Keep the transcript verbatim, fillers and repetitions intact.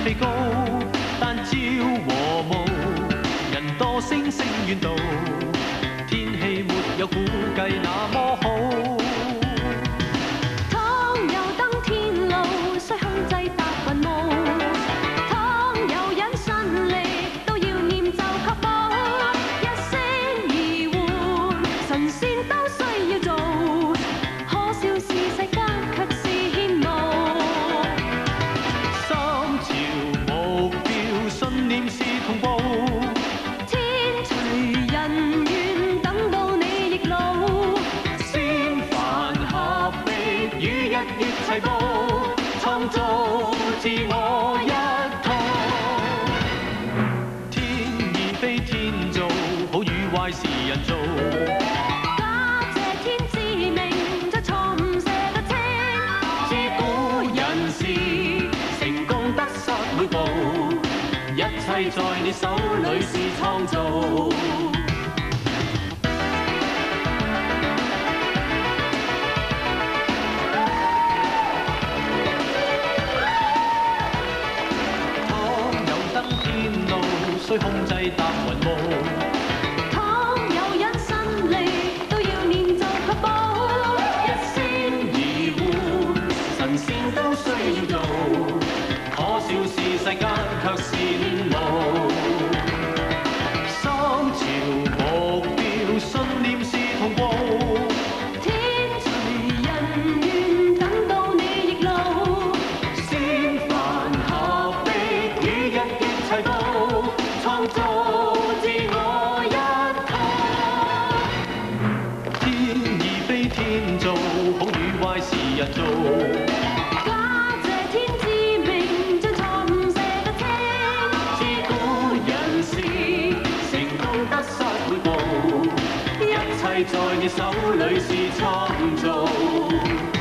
地高，但朝和暮，人多星星遠道，天氣沒有估計那麼好。 倘有登天路，須控制搭雲霧；倘有引申力，都要念就確保。一聲而換，神仙都需要做，可笑是世間卻是羨慕。 心潮目標，信念是同步。 天隨人願，等到你亦老。 先凡合璧，與日月齊步，創造自我一套。天意非天造，好與壞是人造。 假借天之命，將錯誤寫得清。 自古人事，成功得失每步，一切在你手裏是創造。須控制搭雲霧， 倘有引申力，都要念就確保。 一聲而換，神仙都需要做，可笑是世間卻是戀慕。心潮目標，信念是同步。 天隨人願，等到你亦老。 先凡合璧，與日月齊步。創造自我一套，天意非天造，好與壞是人造。 假借天之命，將錯誤寫得清。 自古人事，成功得失每步，一切在你手裏是創造。